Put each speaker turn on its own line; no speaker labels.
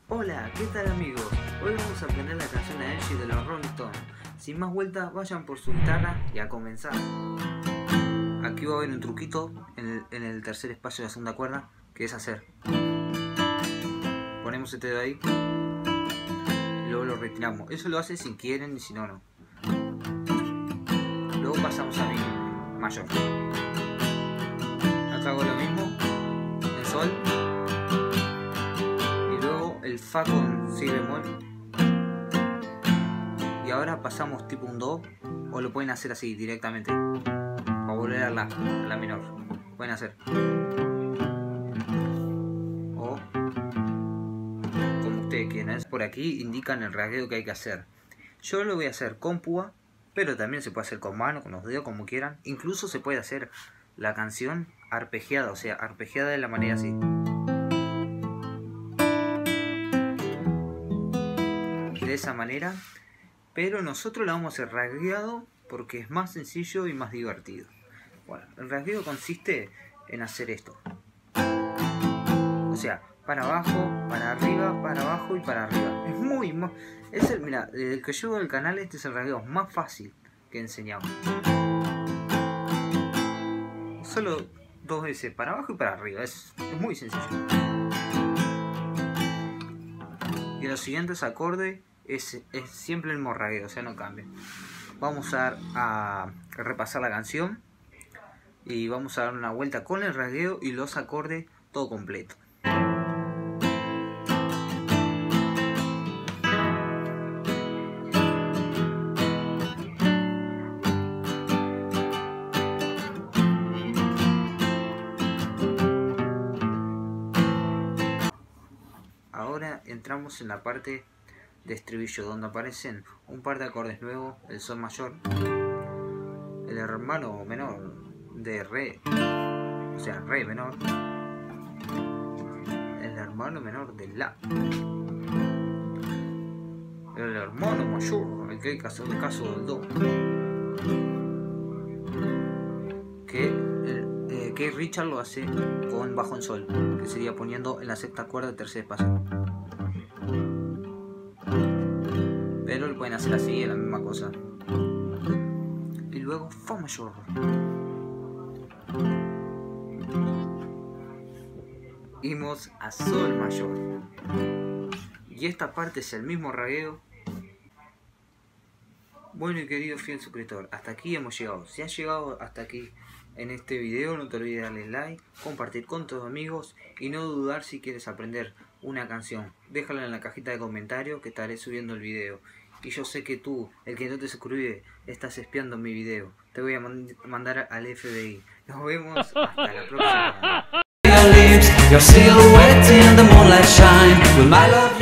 Hola, ¿qué tal amigos? Hoy vamos a aprender la canción Angie de los Rolling Stones. Sin más vueltas, vayan por su guitarra y a comenzar. Aquí va a haber un truquito en el tercer espacio de la segunda cuerda, que es hacer. Ponemos este dedo ahí y luego lo retiramos. Eso lo hace si quieren y si no, no. Luego pasamos a mi mayor. Acá hago lo mismo, el sol. El fa con si bemol, y ahora pasamos tipo un do, o lo pueden hacer así directamente para volver a la menor. Pueden hacer o como ustedes quieran. Por aquí indican el rasgueo que hay que hacer. Yo lo voy a hacer con púa, pero también se puede hacer con mano, con los dedos, como quieran. Incluso se puede hacer la canción arpegiada, o sea, arpegiada de la manera así. De esa manera, pero nosotros la vamos a hacer rasgueado porque es más sencillo y más divertido. Bueno, el rasgueo consiste en hacer esto, o sea, para abajo, para arriba, para abajo y para arriba. Es muy más, mira, desde el que llevo del canal, este es el rasgueo más fácil que enseñamos. Solo dos veces, para abajo y para arriba, es muy sencillo. Y en los siguientes acordes es siempre el mismo rasgueo, o sea, no cambia. Vamos a repasar la canción y vamos a dar una vuelta con el rasgueo y los acordes todo completo. Ahora entramos en la parte de estribillo, donde aparecen un par de acordes nuevos: el sol mayor, el hermano menor de re, o sea, re menor, el hermano menor de la, el hermano mayor, el que hay que hacer el caso del do, que Richard lo hace con bajo en sol, que sería poniendo en la sexta cuerda del tercer espacio. Pero lo pueden hacer así, es la misma cosa. Y luego fa mayor. Iremos a sol mayor. Y esta parte es el mismo rasgueo. Bueno y querido fiel suscriptor, hasta aquí hemos llegado. Si has llegado hasta aquí en este video, no te olvides de darle like, compartir con tus amigos y no dudar si quieres aprender una canción. Déjala en la cajita de comentarios que estaré subiendo el video. Y yo sé que tú, el que no te suscribe, estás espiando mi video. Te voy a mandar al FBI. Nos vemos hasta la próxima.